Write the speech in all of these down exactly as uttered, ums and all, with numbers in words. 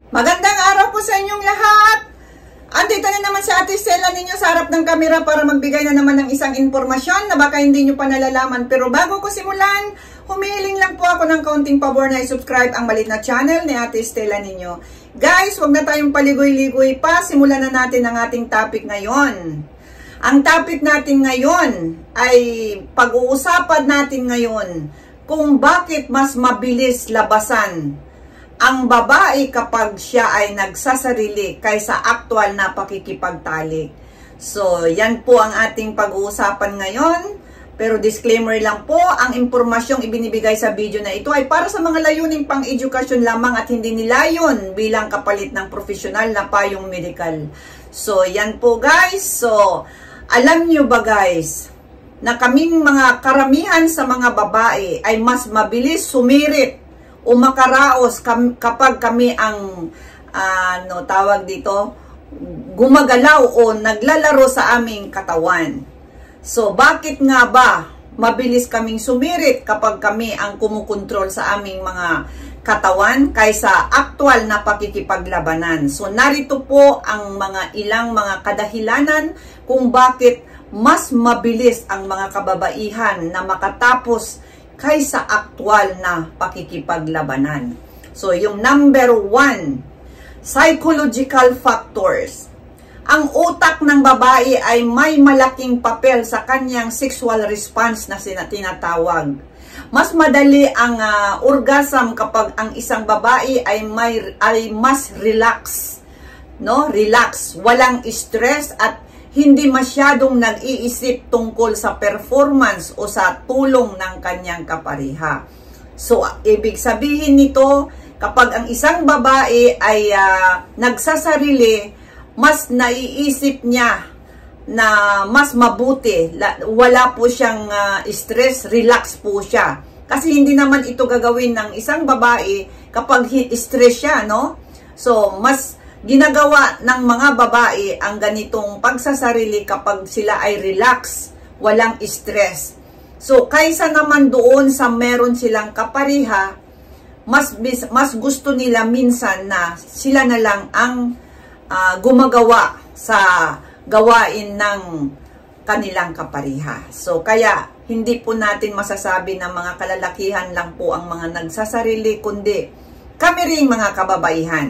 Magandang araw po sa inyong lahat! Andito na naman si Ate Stella ninyo sa harap ng kamera para magbigay na naman ng isang impormasyon na baka hindi nyo pa nalalaman. Pero bago ko simulan, humihiling lang po ako ng kaunting pabor na i-subscribe ang malit na channel ni Ate Stella ninyo. Guys, huwag na tayong paligoy-ligoy pa. Simulan na natin ang ating topic ngayon. Ang topic natin ngayon ay pag-uusapan natin ngayon kung bakit mas mabilis labasan ang babae kapag siya ay nagsasarili kaysa aktwal na pakikipagtalik. So, yan po ang ating pag-uusapan ngayon. Pero disclaimer lang po, ang impormasyong ibinibigay sa video na ito ay para sa mga layuning pang-edukasyon lamang at hindi nilayon bilang kapalit ng profesional na payong medical. So, yan po guys. So, alam nyo ba guys, na kaming mga karamihan sa mga babae ay mas mabilis sumirit o makaraos kam, kapag kami ang ano uh, tawag dito gumagalaw o naglalaro sa aming katawan. So bakit nga ba mabilis kaming sumirit kapag kami ang kumukontrol sa aming mga katawan kaysa aktwal na pakikipaglabanan? So narito po ang mga ilang mga kadahilanan kung bakit mas mabilis ang mga kababaihan na makatapos kaysa aktwal na pakikipaglabanan. So, yung number one, psychological factors. Ang utak ng babae ay may malaking papel sa kanyang sexual response na tinatawag. Mas madali ang uh, orgasm kapag ang isang babae ay, may, ay mas relax. No? Relax, walang stress at hindi masyadong nag-iisip tungkol sa performance o sa tulong ng kanyang kapariha. So, ibig sabihin nito, kapag ang isang babae ay uh, nagsasarili, mas naiisip niya na mas mabuti. Wala po siyang uh, stress, relax po siya. Kasi hindi naman ito gagawin ng isang babae kapag stress siya, no? So, mas ginagawa ng mga babae ang ganitong pagsasarili kapag sila ay relax, walang stress. So, kaysa naman doon sa meron silang kapariha, mas, mas gusto nila minsan na sila na lang ang uh, gumagawa sa gawain ng kanilang kapariha. So, kaya hindi po natin masasabi na mga kalalakihan lang po ang mga nagsasarili, kundi kami ring mga kababaihan.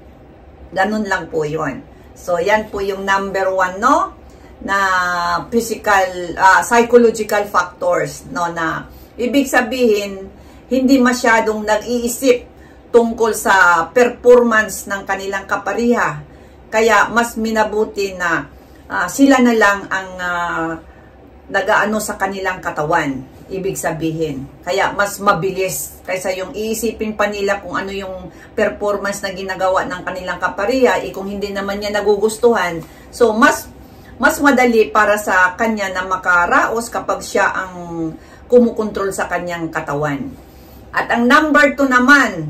Ganun lang po yun. So, yan po yung number one, no? Na physical, uh, psychological factors, no? Na ibig sabihin, hindi masyadong nag-iisip tungkol sa performance ng kanilang kapariha. Kaya, mas minabuti na uh, sila na lang ang uh, nag-aano sa kanilang katawan. Ibig sabihin. Kaya mas mabilis kaysa yung iisipin pa nila kung ano yung performance na ginagawa ng kanilang kapariha, eh kung hindi naman niya nagugustuhan. So mas mas madali para sa kanya na makaraos kapag siya ang kumukontrol sa kanyang katawan. At ang number two naman,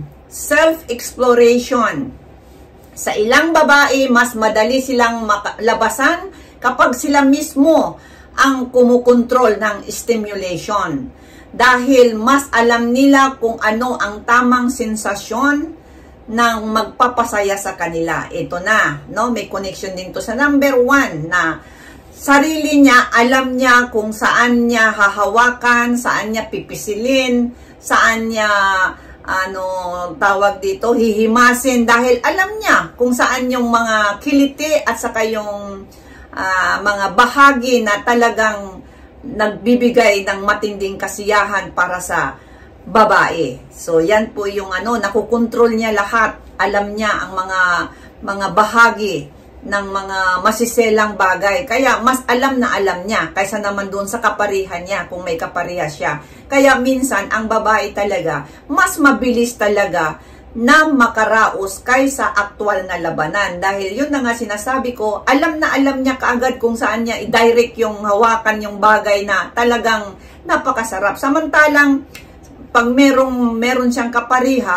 self-exploration. Sa ilang babae, mas madali silang labasan kapag sila mismo ang kumukontrol ng stimulation. Dahil mas alam nila kung ano ang tamang sensasyon ng magpapasaya sa kanila. Ito na, no? May connection din to sa number one na sarili niya, alam niya kung saan niya hahawakan, saan niya pipisilin, saan niya ano tawag dito, hihimasin. Dahil alam niya kung saan yung mga kiliti at saka yung Uh, mga bahagi na talagang nagbibigay ng matinding kasiyahan para sa babae. So, yan po yung ano, nakukontrol niya lahat. Alam niya ang mga mga bahagi ng mga masiselang bagay. Kaya, mas alam na alam niya kaysa naman doon sa kaparihan niya, kung may kapariha siya. Kaya, minsan, ang babae talaga, mas mabilis talaga na makaraos kaysa aktwal na labanan. Dahil yun na nga sinasabi ko, alam na alam niya kaagad kung saan niya i-direct yung hawakan yung bagay na talagang napakasarap. Samantalang, pag merong, meron siyang kapariha,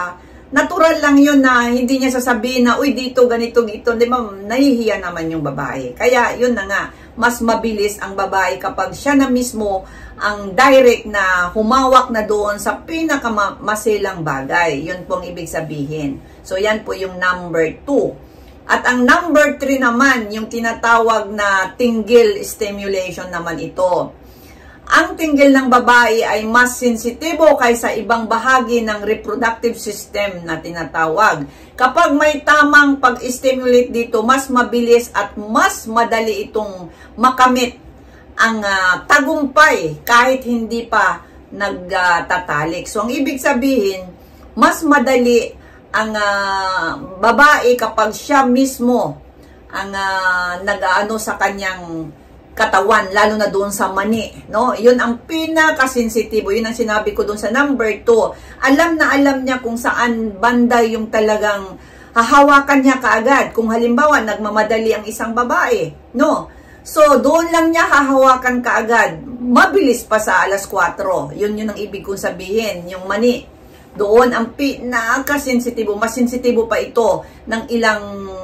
natural lang yun na hindi niya sasabihin na, uy, dito, ganito, gito. Di ba, nahihiya naman yung babae. Kaya, yun na nga, mas mabilis ang babae kapag siya na mismo ang direct na humawak na doon sa pinakamasilang bagay. Yun pong ibig sabihin. So, yan po yung number two. At ang number three naman, yung tinatawag na tinggil stimulation naman ito. Ang tinggil ng babae ay mas sensitibo kaysa ibang bahagi ng reproductive system na tinatawag. Kapag may tamang pag-stimulate dito, mas mabilis at mas madali itong makamit ang uh, tagumpay kahit hindi pa nagtatalik. Uh, so, ang ibig sabihin, mas madali ang uh, babae kapag siya mismo ang uh, nag-aano sa kanyang katawan, lalo na doon sa mani, no? Yun ang pinaka-sensitibo. Yun ang sinabi ko doon sa number two. Alam na alam niya kung saan banda yung talagang hahawakan niya kaagad. Kung halimbawa, nagmamadali ang isang babae, no? So, doon lang niya hahawakan kaagad. Mabilis pa sa alas kwatro. Yun yun ang ibig kong sabihin, yung mani. Doon ang pinaka-sensitibo, mas sensitibo pa ito ng ilang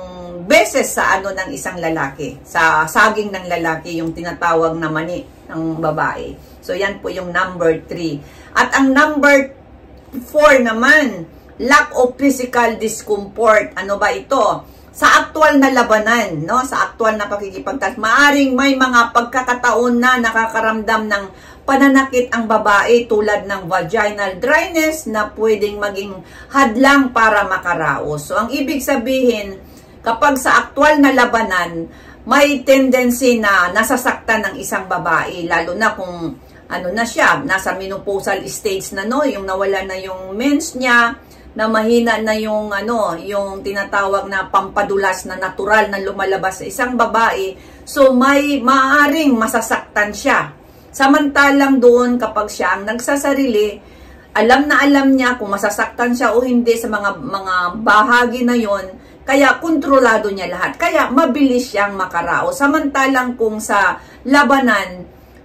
beses sa ano ng isang lalaki, sa saging ng lalaki, yung tinatawag na mani ng babae. So, yan po yung number three. At ang number four naman, lack of physical discomfort. Ano ba ito? Sa aktual na labanan, no? Sa aktual na pakikipagtas, maaring may mga pagkakataon na nakakaramdam ng pananakit ang babae tulad ng vaginal dryness na pwedeng maging hadlang para makaraos. So, ang ibig sabihin, kapag sa aktual na labanan, may tendency na nasasaktan ng isang babae, lalo na kung ano na siya, nasa menopausal stage na, no? Yung nawala na yung mens niya, na mahina na yung ano, yung tinatawag na pampadulas na natural na lumalabas sa isang babae. So, may maaring masasaktan siya. Samantalang doon kapag siya ang nagsasarili, alam na alam niya kung masasaktan siya o hindi sa mga mga bahagi na yon, kaya kontrolado niya lahat. Kaya mabilis siyang makaraos. Samantalang kung sa labanan,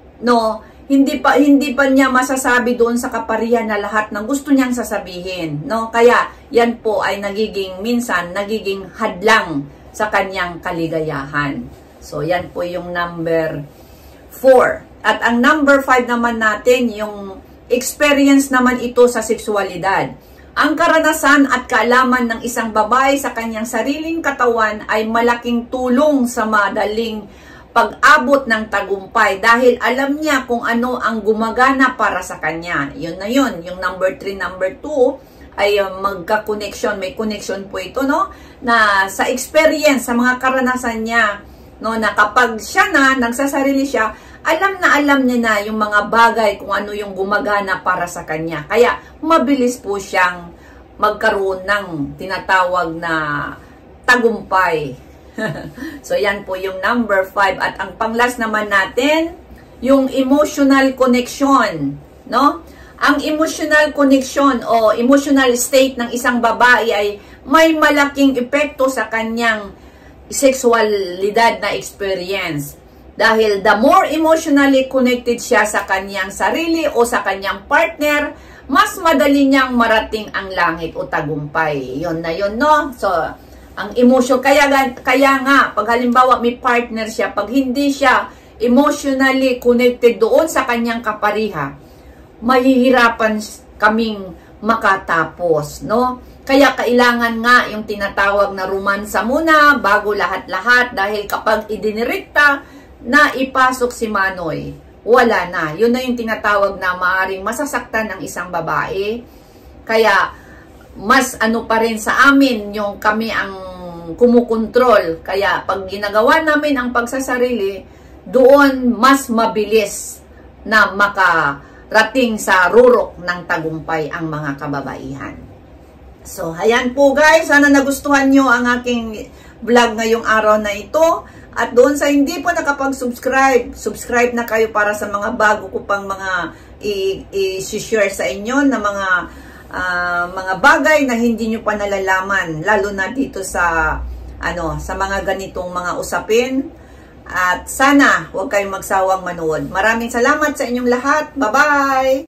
no, hindi pa hindi pa niya masasabi doon sa kaparihan na lahat ng gusto niyang sasabihin, no? Kaya yan po ay nagiging minsan nagiging hadlang sa kanyang kaligayahan. So yan po yung number four. At ang number five naman natin, yung experience naman ito sa sexualidad. Ang karanasan at kaalaman ng isang babae sa kanyang sariling katawan ay malaking tulong sa madaling pag-abot ng tagumpay dahil alam niya kung ano ang gumagana para sa kanya. Yun na yun. Yung number three, number two ay uh, magka-connection. May connection po ito, no? Na sa experience, sa mga karanasan niya, no? Na kapag siya na, nagsasarili siya, alam na alam niya na yung mga bagay kung ano yung gumagana para sa kanya. Kaya mabilis po siyang magkaroon ng tinatawag na tagumpay. So yan po yung number five. At ang panglas naman natin, yung emotional connection, no? Ang emotional connection o emotional state ng isang babae ay may malaking epekto sa kanyang sexualidad na experience. Dahil the more emotionally connected siya sa kanyang sarili o sa kanyang partner, mas madali niyang marating ang langit o tagumpay. Yun na yun, no? So, ang emotion, kaya, kaya nga, pag halimbawa may partner siya, pag hindi siya emotionally connected doon sa kanyang kapariha, mahihirapan kaming makatapos, no? Kaya kailangan nga yung tinatawag na romansa muna bago lahat-lahat, dahil kapag idinirekta na ipasok si Manoy, wala na. Yun na yung tinatawag na maaring masasaktan ng isang babae. Kaya, mas ano pa rin sa amin yung kami ang kumukontrol. Kaya, pag ginagawa namin ang pagsasarili, doon mas mabilis na makarating sa rurok ng tagumpay ang mga kababaihan. So, ayan po guys. Sana nagustuhan nyo ang aking vlog ngayong araw na ito. At doon sa hindi po nakapag-subscribe, subscribe na kayo para sa mga bago ko pang mga i-share sa inyo na mga uh, mga bagay na hindi nyo pa nalalaman, lalo na dito sa ano sa mga ganitong mga usapin. At sana huwag kayong magsawang manood. Maraming salamat sa inyong lahat. Bye-bye!